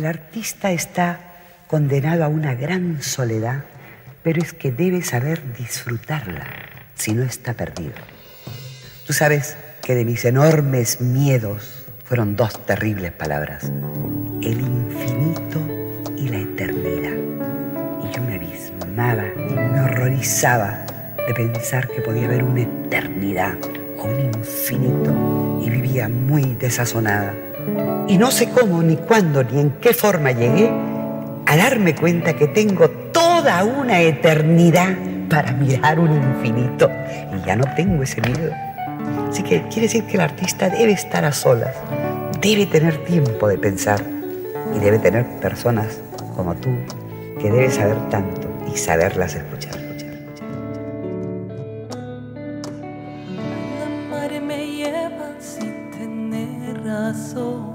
El artista está condenado a una gran soledad, pero es que debe saber disfrutarla, si no está perdido. Tú sabes que de mis enormes miedos fueron dos terribles palabras: el infinito y la eternidad. Y yo me abismaba, me horrorizaba de pensar que podía haber una eternidad o un infinito, y vivía muy desazonada. Y no sé cómo, ni cuándo, ni en qué forma llegué a darme cuenta que tengo toda una eternidad para mirar un infinito, y ya no tengo ese miedo. Así que quiere decir que el artista debe estar a solas, debe tener tiempo de pensar, y debe tener personas como tú que debe saber tanto y saberlas escuchar. La mar me lleva sin tener razón.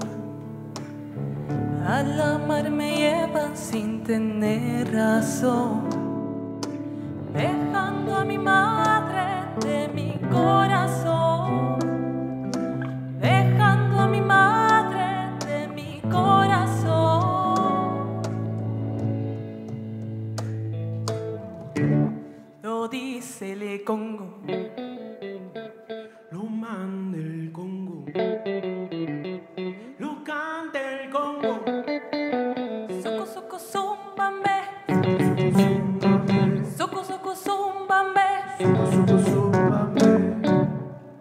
A la mar me llevan sin tener razón, dejando a mi madre de mi corazón, dejando a mi madre de mi corazón. Lo dice el Congo, lo manda el Congo, lo canta el Congo. Soco, soco, zumbambe, soco, soco, zumbambe,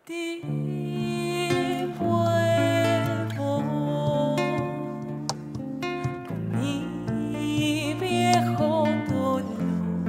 ti vuelvo con mi viejo dolor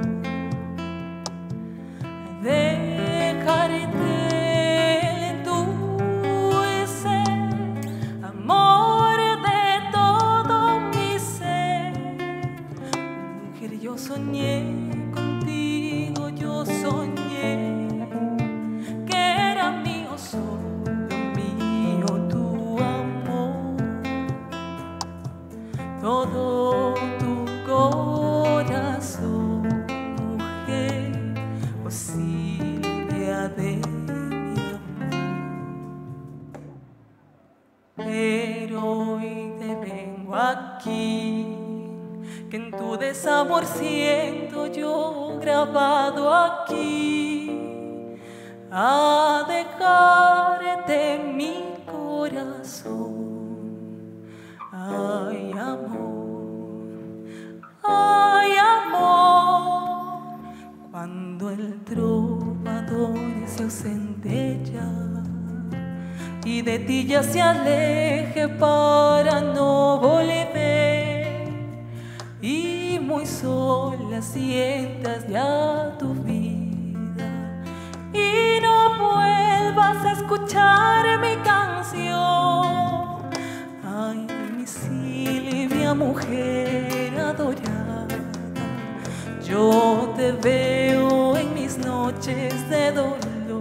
a dejarte el dulce amor de todo mi ser. Mujer, yo soñé contigo, yo soñé que era mío, solo mío tu amor, todo tu corazón, mujer, oh Silvia de mi amor. Pero hoy te vengo aquí, que en tu desamor siento yo grabado aquí, a dejarte mi corazón. Ay, amor, cuando el trovador se ausente ya y de ti ya se aleje para no volver, y muy sola sientas ya tu vida y no vuelvas a escuchar mi canción. Ay, mi Silvia, mujer adorada, yo te veo en mis noches de dolor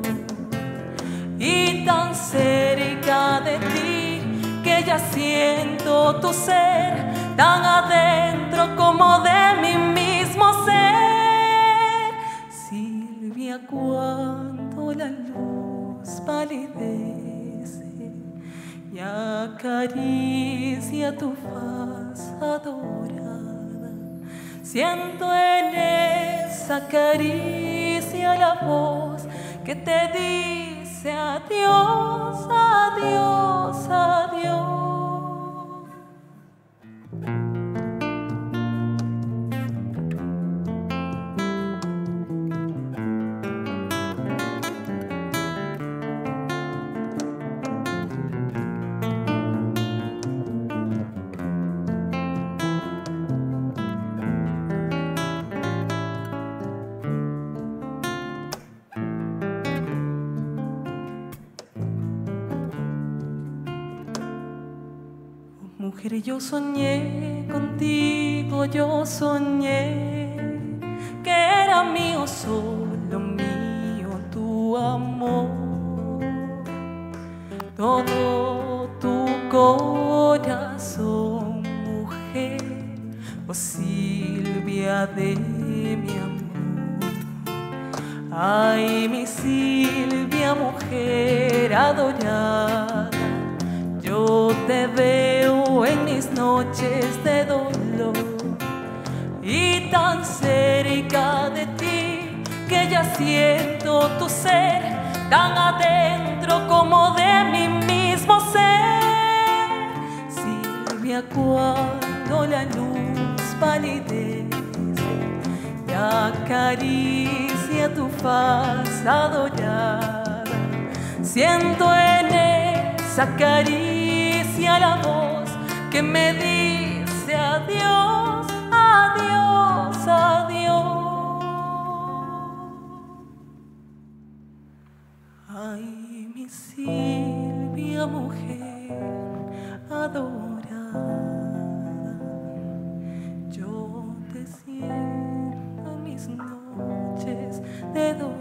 y tan cerca de ti que ya siento tu ser tan adentro como de mi mismo ser. Silvia, cuando la luz palidece y acaricia tu faz adorada, siento en esa caricia la voz que te dice adiós, adiós, adiós. Mujer, yo soñé contigo, yo soñé que era mío, solo mío tu amor, todo tu corazón, mujer, oh Silvia de mi amor. Ay, mi Silvia, mujer adorada, yo te veo en mis noches de dolor y tan cerca de ti que ya siento tu ser tan adentro como de mi mismo ser. Silvia, cuando la luz palidece y acaricia tu faz adorada, siento en esa caricia la voz que me dice adiós, adiós, adiós. Ay, mi Silvia, mujer adorada, yo te siento en mis noches de dolor,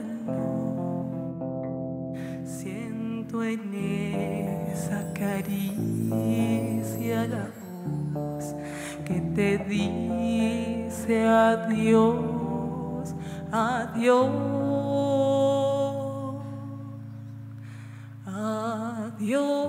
siento en esa caricia la voz que te dice adiós, adiós, adiós.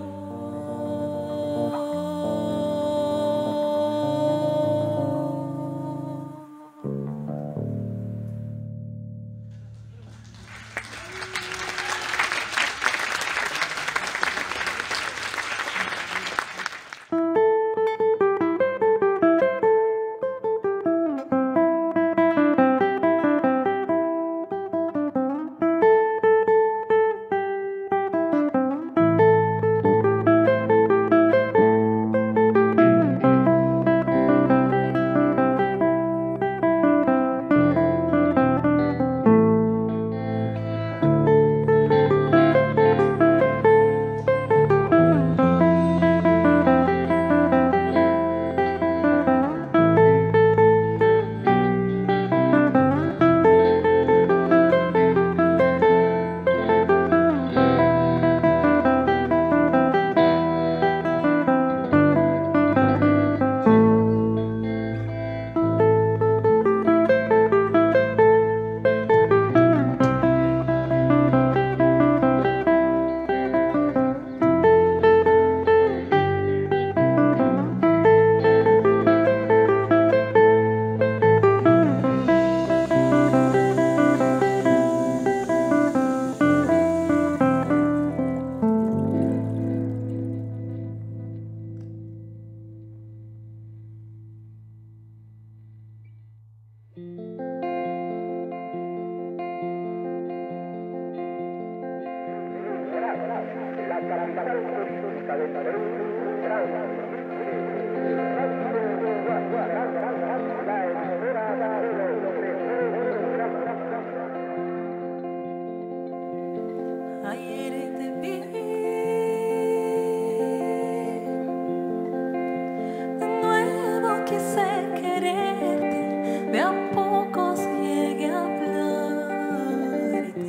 Ayer te vi, de nuevo quise quererte, de a pocos llegué a hablarte.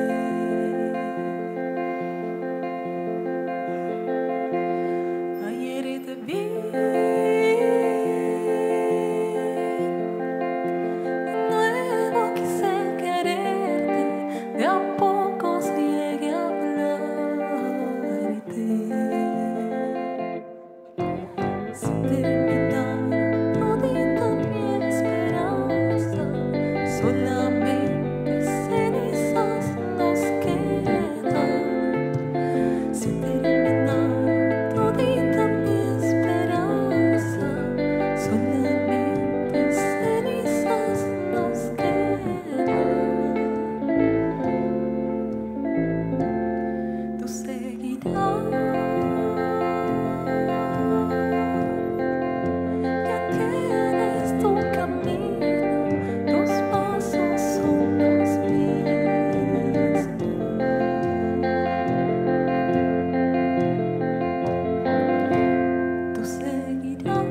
Ayer te vi, de nuevo quise quererte, de a pocos llegué a hablarte. Se terminaron todita mi esperanza, solamente cenizas nos quedan. Se terminaron todita mi esperanza, solamente cenizas nos quedan. Tú seguirás, ya tienes tu camino, tus pasos son los mismos. Tú seguirás,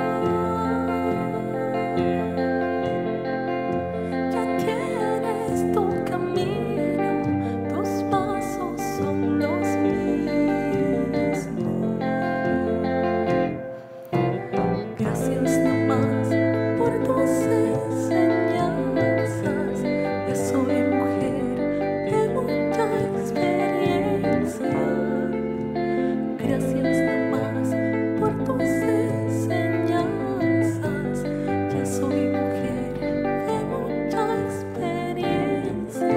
ya tienes tu camino, tus pasos son los mismos. Gracias nomás por tus enseñanzas. Ya soy mujer de mucha experiencia. Gracias nomás por tus enseñanzas. Ya soy mujer de mucha experiencia.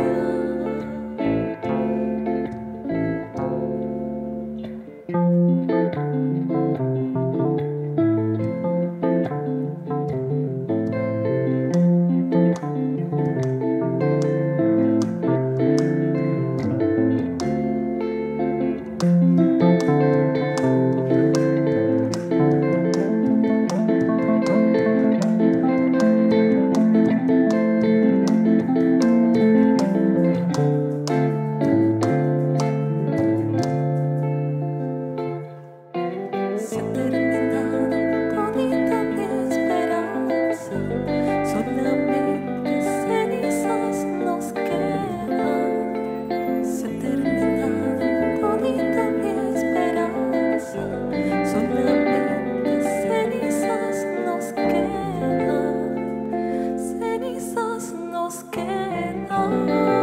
Se ha terminado todita mi esperanza, solamente cenizas nos quedan. Se ha terminado todita mi esperanza, solamente cenizas nos quedan. Cenizas nos quedan.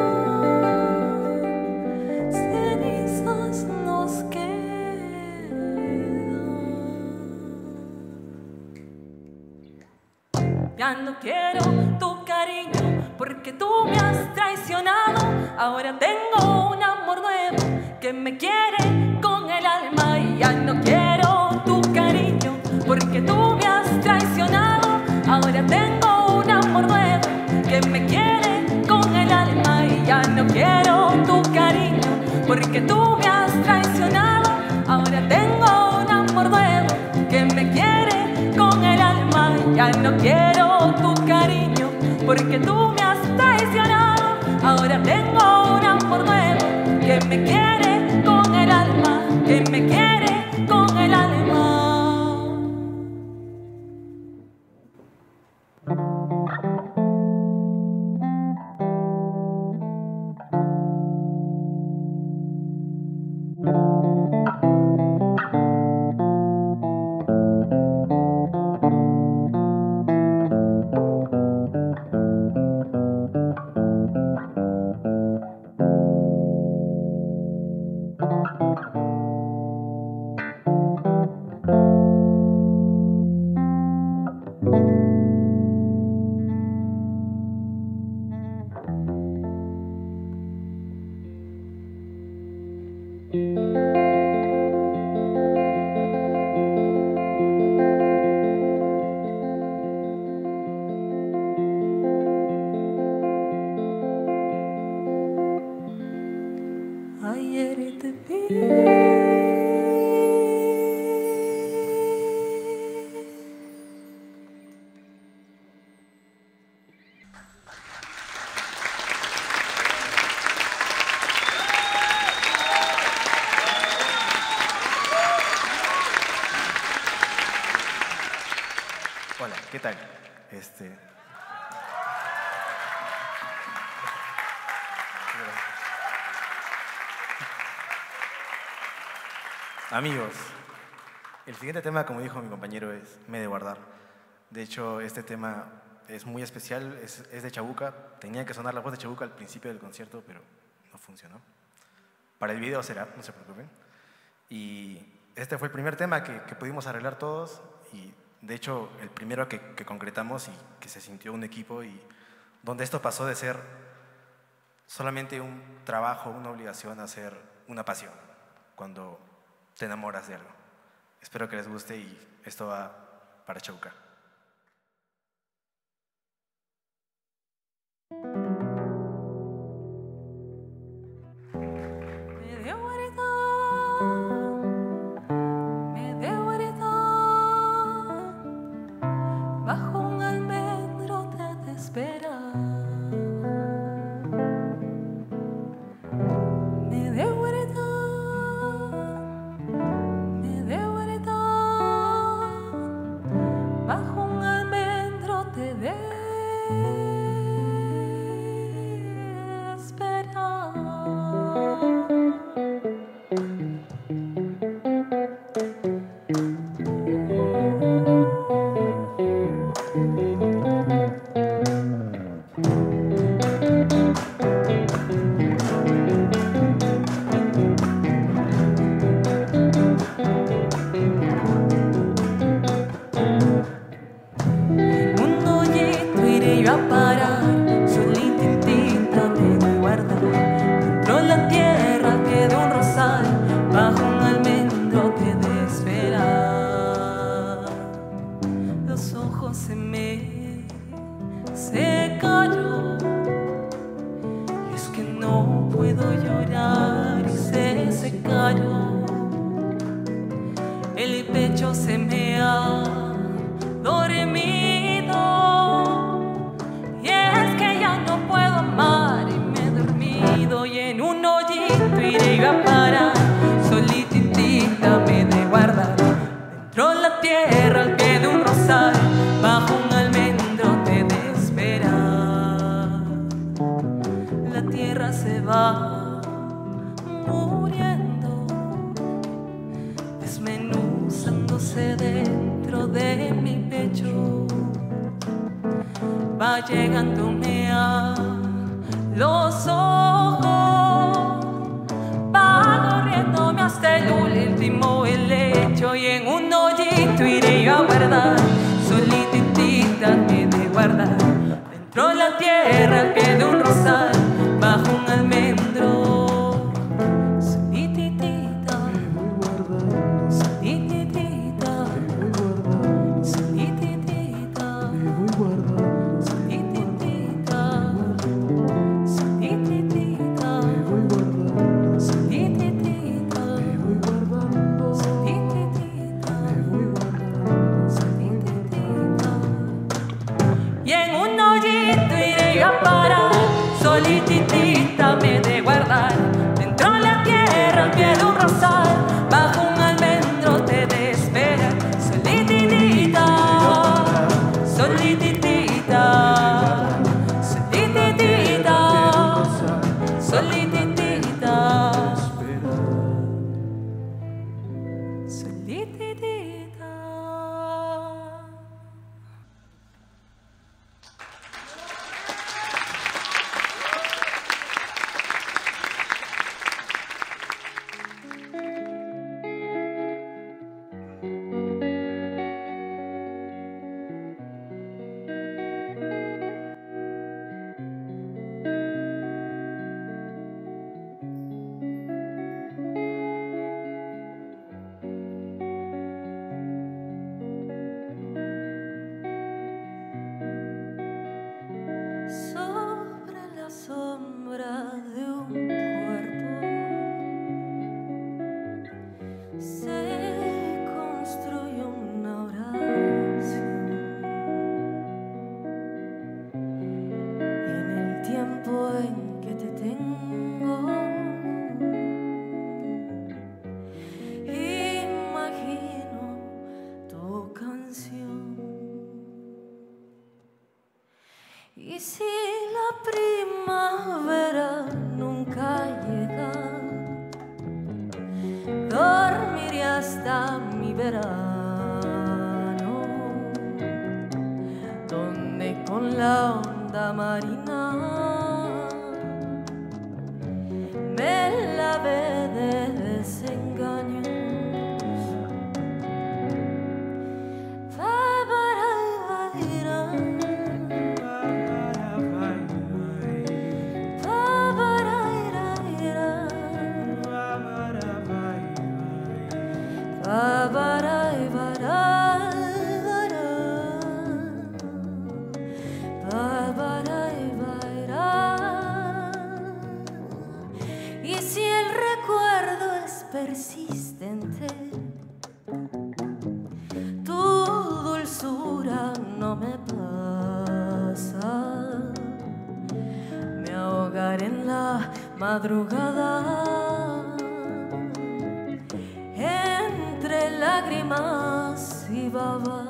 Cenizas nos quedan. Ya no quiero tu cariño porque tú me has traicionado. Ahora tengo un amor nuevo que me quiere con el alma. Y ya no quiero tu cariño porque tú me has traicionado. Ahora tengo un amor nuevo que me quiere con el alma. Y ya no quiero tu cariño porque tú me has traicionado. Ahora tengo un amor nuevo que me quiere con el alma. Ya no quiero tu cariño porque tú me has traicionado. Ahora tengo un amor nuevo que me quiere con el alma, que me quiere con el alma. Ayer te vi. ¿Qué tal? Amigos, el siguiente tema, como dijo mi compañero, es Me he de guardar. De hecho, este tema es muy especial, es de Chabuca. Tenía que sonar la voz de Chabuca al principio del concierto, pero no funcionó. Para el video será, no se preocupen. Y este fue el primer tema que pudimos arreglar todos, y de hecho el primero que concretamos y que se sintió un equipo, y donde esto pasó de ser solamente un trabajo, una obligación, a ser una pasión, cuando te enamoras de algo. Espero que les guste y esto va para Chabuca. Bajo un almendro te espera. Me de guardar. Bajo un almendro te espera. El pecho se me ha dormido, y es que ya no puedo amar y me he dormido, y en un hoyito iré yo a parar, solititita me de guardar, dentro de la tierra al pie de un rosal, bajo un almendro te de esperar. La tierra se va muriendo, desmenuzándose dentro de mi pecho, va llegándome a los ojos, va corriéndome hasta el último helecho, y en un hoyito iré yo a guardar, solititita me de guardar, dentro de la tierra al pie de un rosal, bajo un almendro. Solititita me de guardar, dentro de la tierra al pie de un rosal, bajo un almendro te de esperar. Solititita, solititita, solititita, solititita, solititita. verano, donde con la onda marina me lavé de desengaños. Y si el recuerdo es persistente, tu dulzura no me pasa. Me ahogaré en la madrugada entre lágrimas y baba.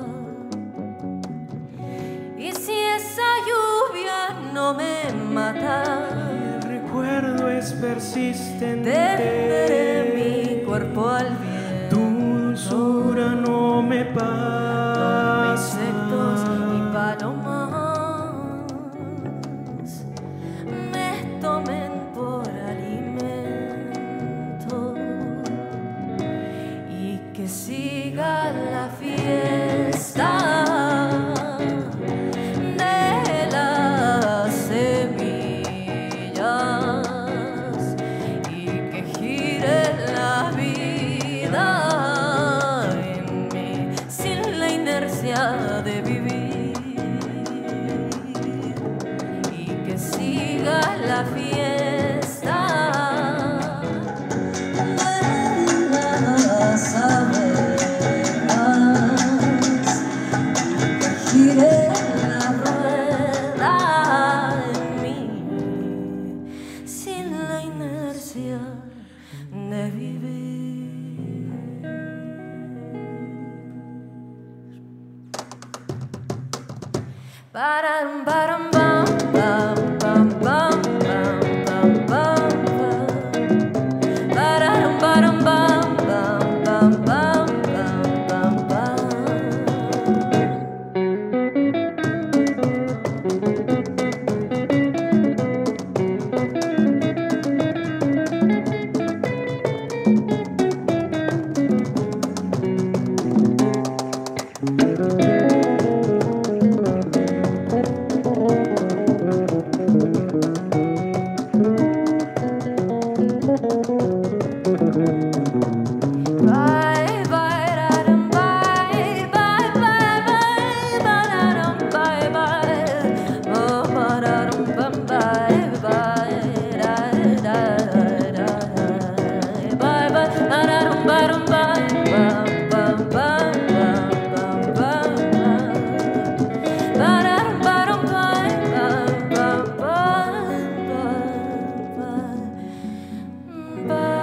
Y si esa lluvia no me mata, El recuerdo es persistente. tenderé mi cuerpo al viento. Tu dulzura no me pasa. Insectos y palomas me tomen por alimento y que siga la fiesta de las semillas y que gire la vida en mí sin la inercia de vivir y que siga la fiesta de las abejas y que gire la rueda en mí sin la inercia de vivir. Param, param, pam, pam, pam, pam, pam, pam, pam, pam. Pararam, param, pam, pam, pam, pam, pam, pam, pam. Bye, bye, raram, bye, bye, bye, bye, bararam, bye, bye. Oh, bararam, bam, bye, bye, da, da, da, bye, bye, bararam, baram, bye, bam, bam, bam, bam, bam, bam, bararam, baram, bye, bam, bam, bam, bam, bam, bye.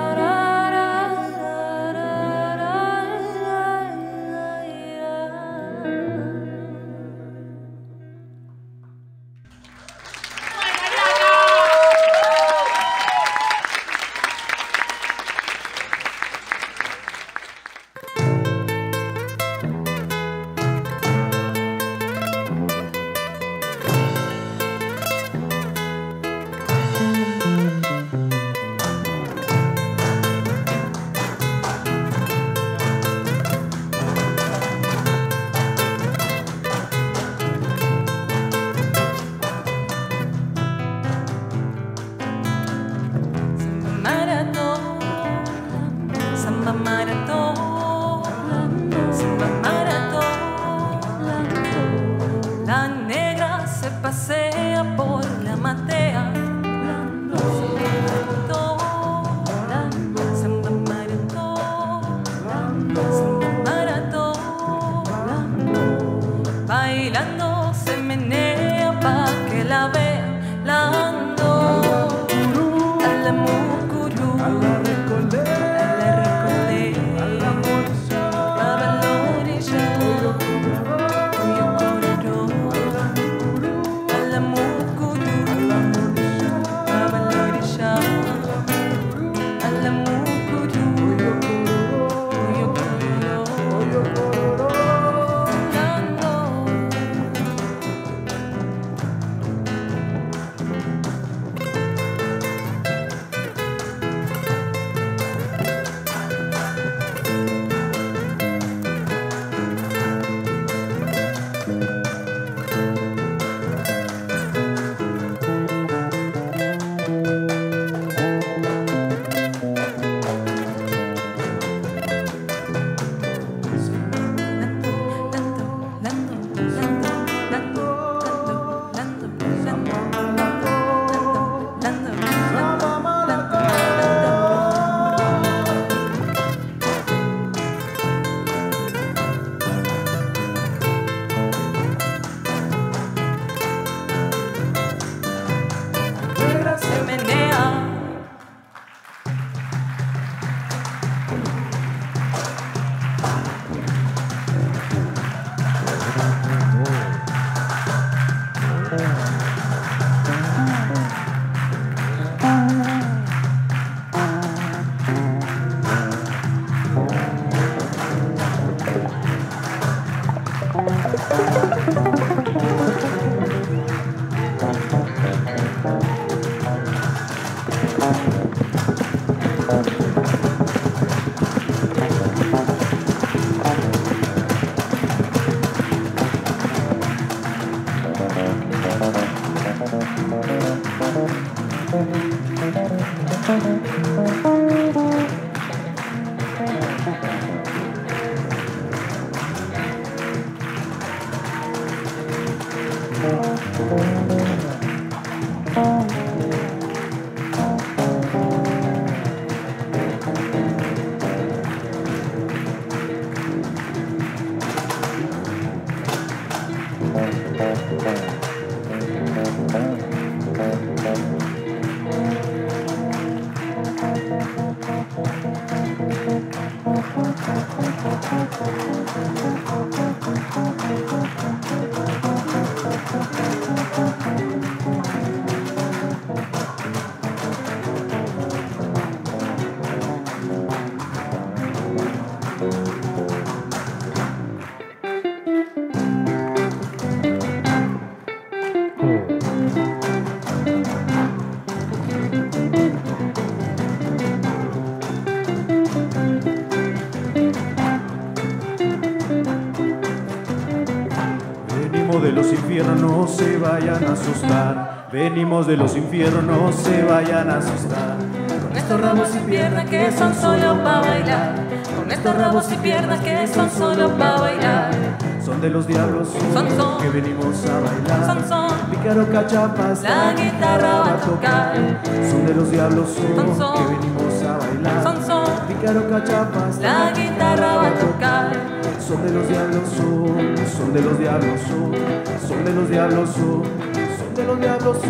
De los infiernos, no se vayan a asustar. Venimos de los infiernos, no se vayan a asustar. Con estos rabos y piernas que son solo pa' bailar. Con estos rabos y piernas que son solo pa' bailar. Son de los diablos, son, que venimos a bailar. Son, Pícaro cachapas, la guitarra va a tocar. Son de los diablos, son, que venimos a bailar. Son, Pícaro cachapas, la guitarra va a tocar. Son de los diablos, son de los diablos, son de los diablos, son de los diablos,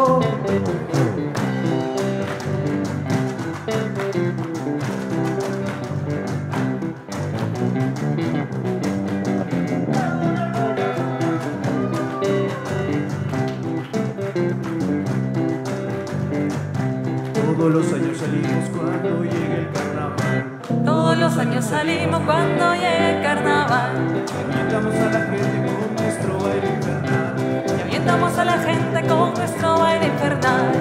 Todos los años salimos cuando llegue el carnaval. Todos los años salimos cuando llegue el carnaval. Avientamos a la gente con nuestro baile infernal. Y avientamos a la gente con nuestro baile infernal.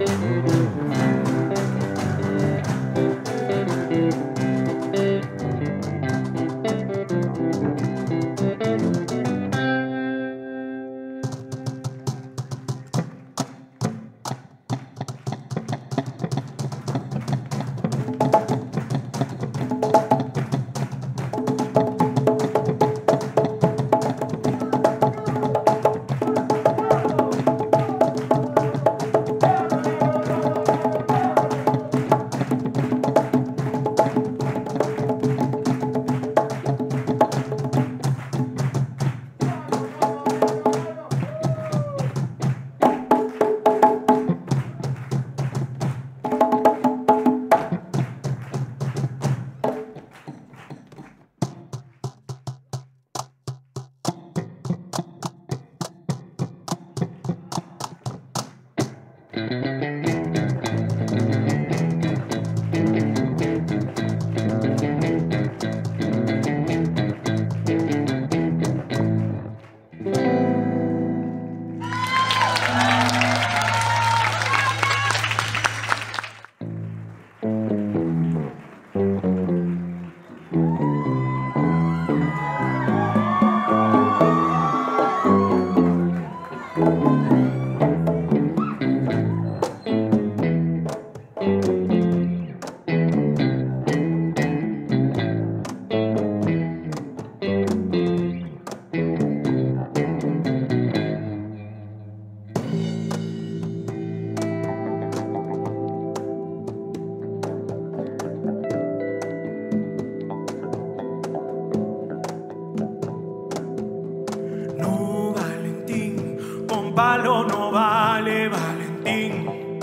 palo no vale Valentín.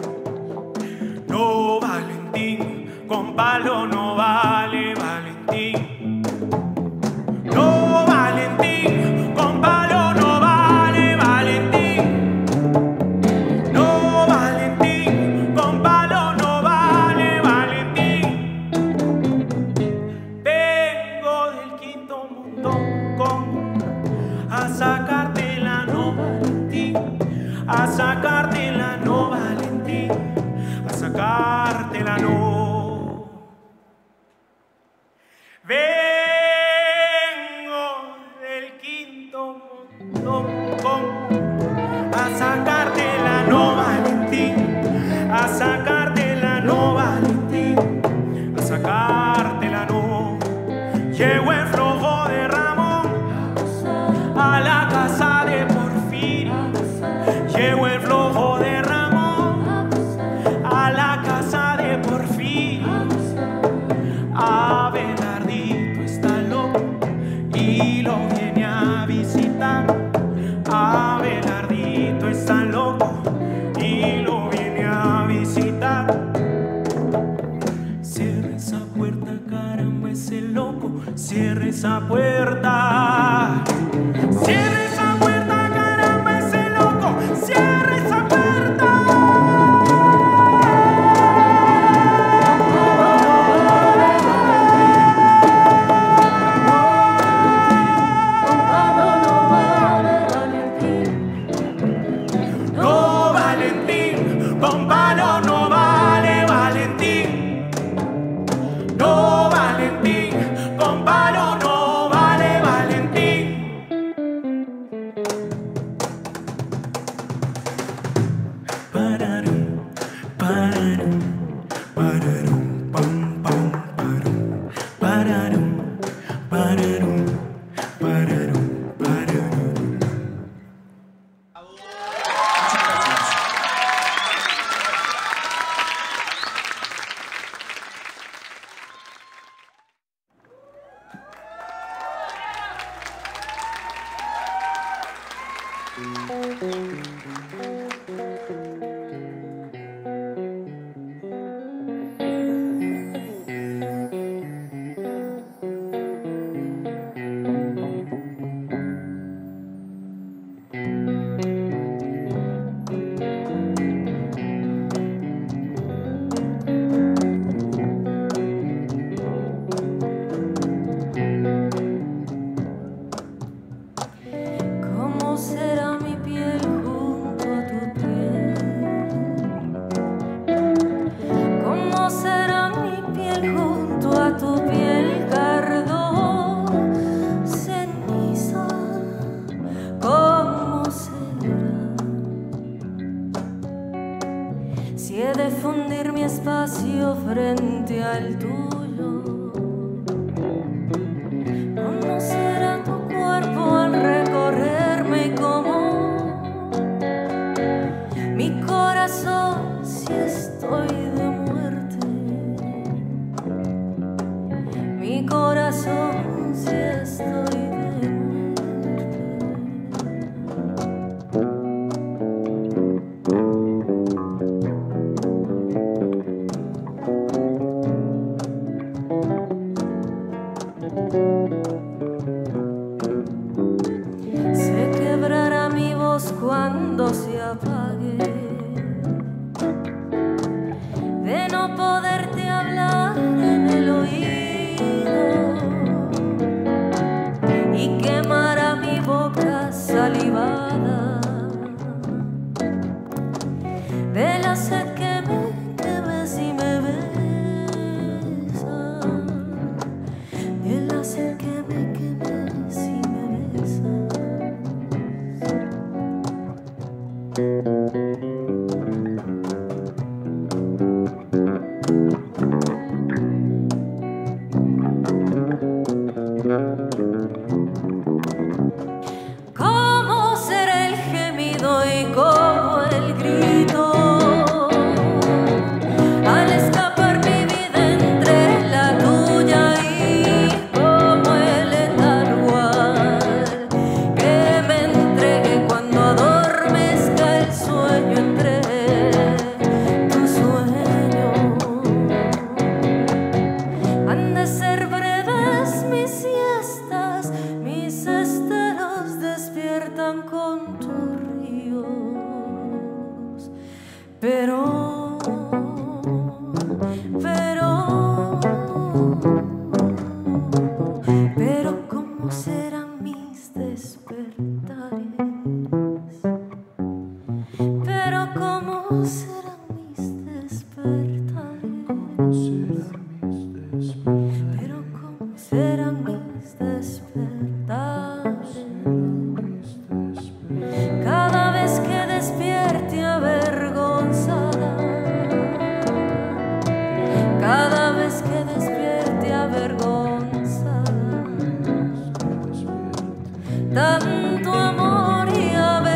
No, Valentín, con palo no vale Valentín. No, Valentín, con palo no vale Valentín. No, Valentín, con palo no vale Valentín. Vengo del quinto mundo a sacarte la no Valentín, a sacarte la no Valentín, a sacarte la no. Cierre esa puerta. Cierre esa puerta, caramba, ese loco. Cierre esa puerta. No, Valentín, con palo no vale, Valentín. No, Valentín, con palo no vale, Valentín. Pararum, pararum, pararum, pam, pam, pararum, pararum, pararum, pararum, pararum. ¿Cómo será mi piel junto a tu piel? ¿Cómo será mi piel junto a tu piel, cardo, ceniza? ¿Cómo será? Si he de fundir mi espacio frente al tuyo, ¿cómo será tu cuerpo al recorrerme? Como mi corazón si estoy de muerte, mi corazón si estoy de muerte. Se quebrará mi voz cuando se apague, de no poderte hablar en el oído, y quemará mi boca salivada de la sed que me ves y me besa, de la sed que me quemes y me besas. ¿Cómo será el gemido y cómo el grito al escapar mi vida entre la tuya, y como el etanual que me entregue cuando adormezca el sueño entre tu sueño? Han de ser breves mis siestas, mis esteros despiertan con tus ríos, pero ¿cómo serán mis despertares? Pero ¿cómo serán mis despertares? Pero ¿cómo serán mis despertares? Cada vez que despierte avergonzada, cada vez que despierte avergonzada, tanto amor y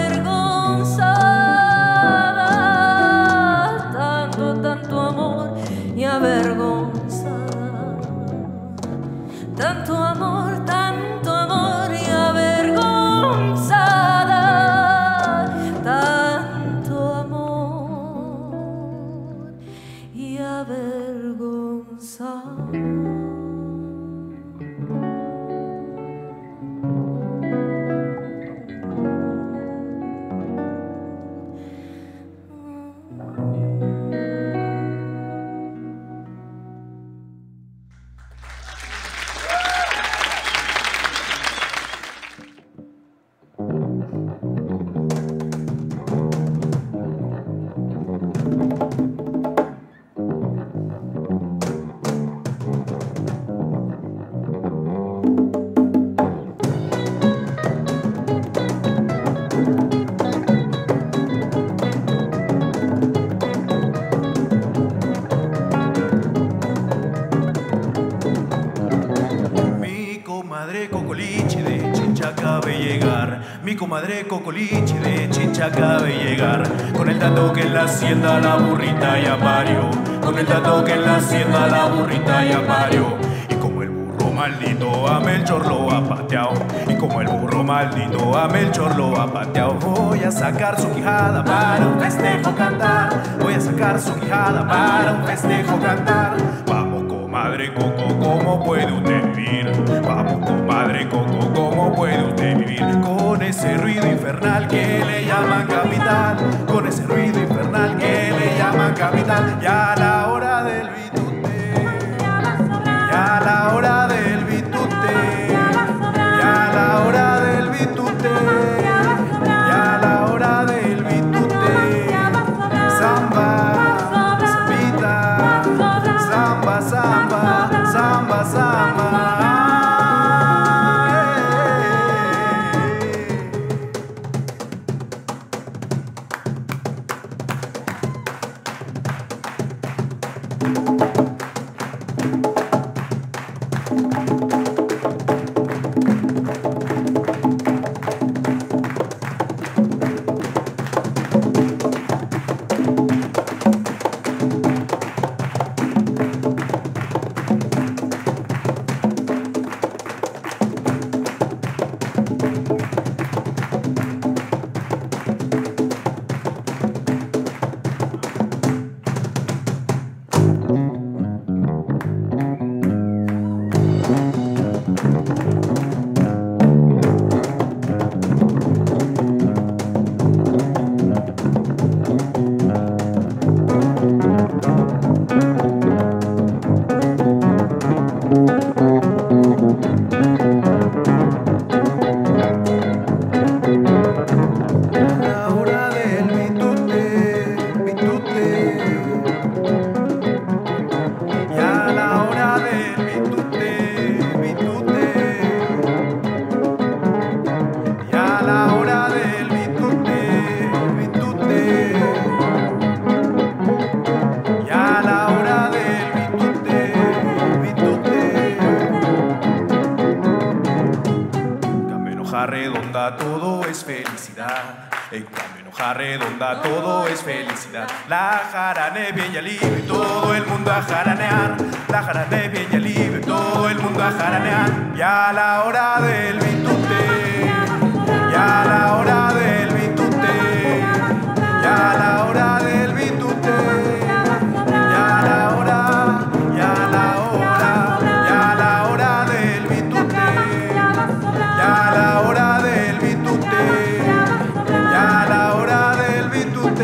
avergonzada, tanto amor y avergonzada, tanto amor y avergonzada, tanto amor y avergonzada. comadre Cocoliche de Chincha acaba de llegar. Con el dato que en la hacienda la burrita ya parió. Con el dato que en la hacienda la burrita ya parió. Y como el burro maldito a Melchor lo ha pateado. Y como el burro maldito a Melchor lo ha pateado. Voy a sacar su quijada para un festejo cantar. Voy a sacar su quijada para un festejo cantar. Vamos comadre Coco, ¿cómo puede usted vivir? Vamos comadre Coco, ¿cómo puede usted vivir? Con ese ruido infernal que le llaman capital. Con ese ruido infernal que le llaman capital. Ya a la hora del bitute. Ya a la hora del bitute. Ya a la hora del bitute. Ya a la hora del bitute. Samba, sambita. Samba, samba, samba, samba. Redonda todo es felicidad. En Camino Redonda todo es felicidad. La jarane bien ya libre, todo el mundo a jaranear. La jarane bien ya libre, todo el mundo a jaranear. Ya a la hora del bitute. Ya a la hora del bitute. Ya a la hora del bitute. Ya a la hora, ya a la hora, ya a la hora del bitute. Ya a la hora del bitute. Ya a la hora del bitute.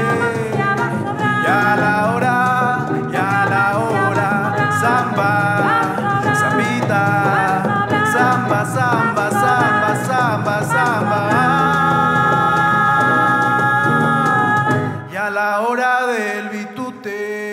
Ya a la hora, ya a la hora. Samba, sambita. Samba, samba, samba, samba, samba. Ya a la hora del bitute.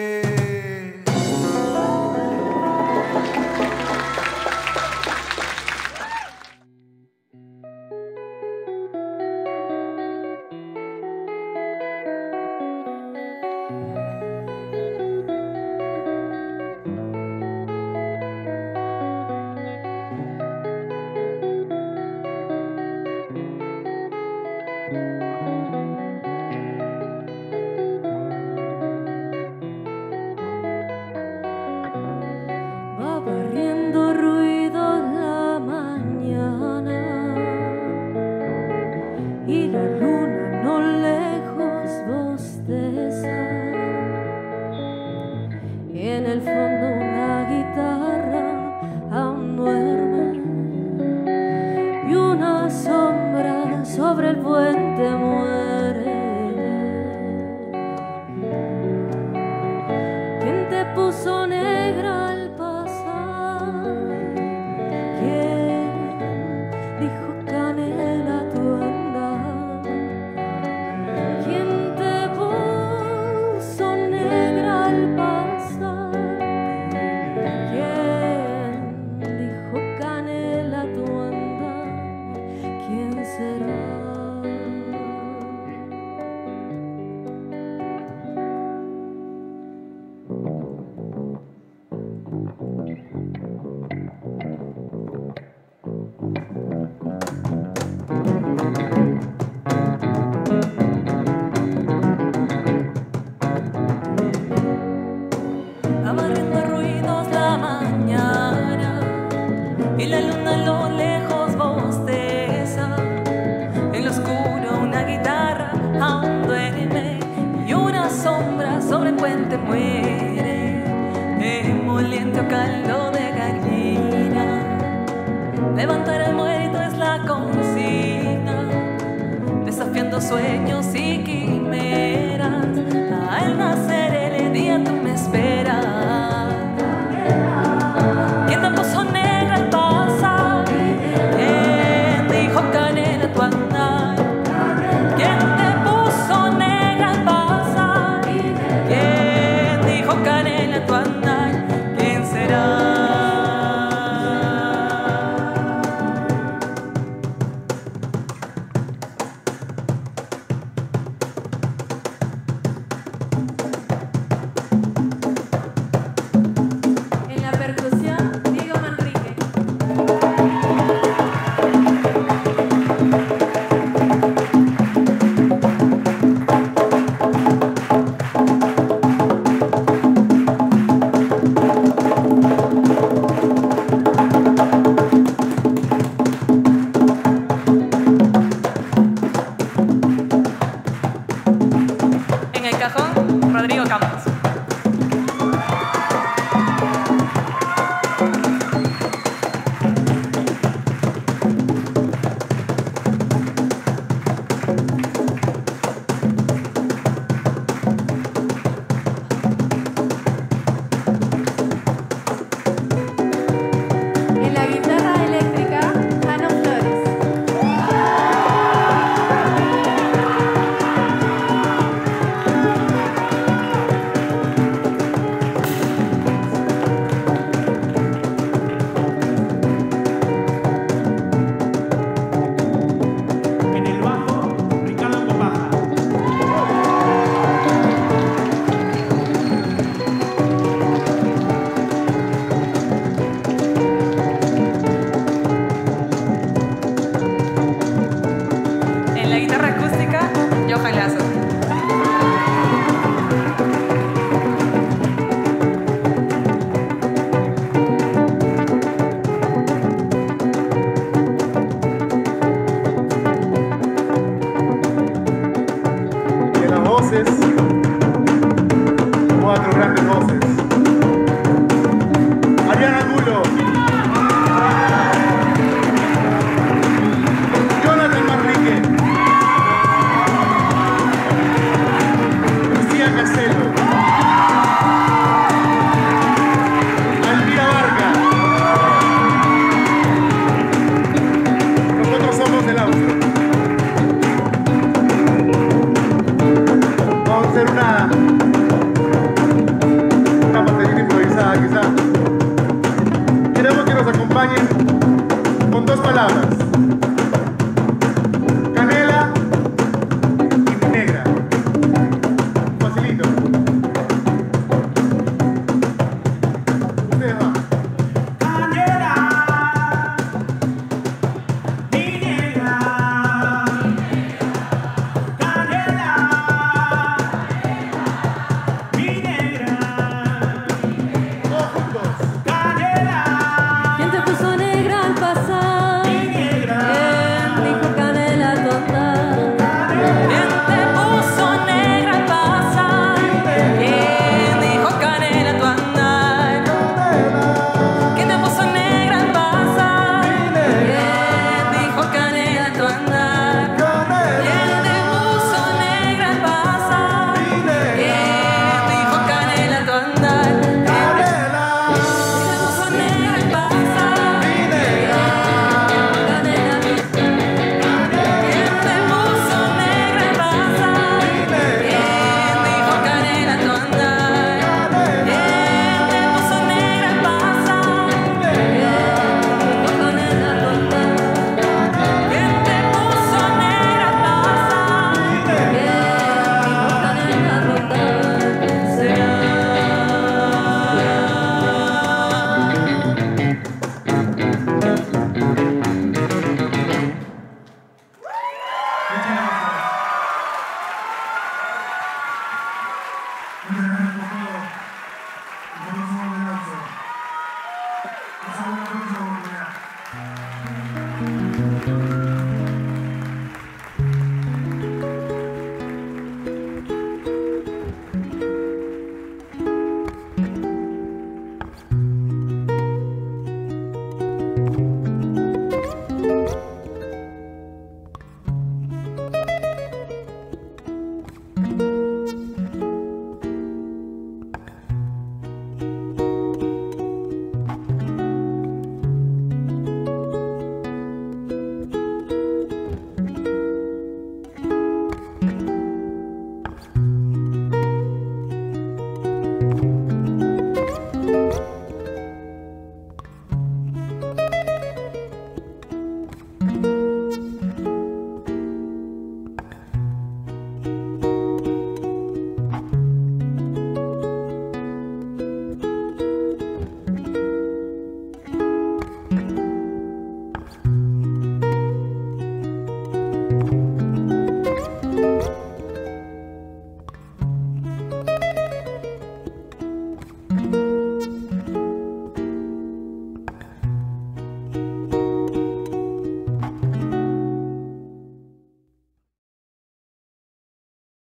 Va barriendo ruidos la mañana y la luna no lejos bosteza. Y en el fondo una guitarra aún duerme y una sombra sobre el puente muere. ¿Quién te puso negra al pasar? ¿Quién dijo canela tu andar? ¿Quién te puso negra al pasar? ¿Quién dijo canela tu andar? ¿Quién será? sitio caldo de gallina. Levantar el muerto es la consigna, desafiando sueños y quimeras al nacer.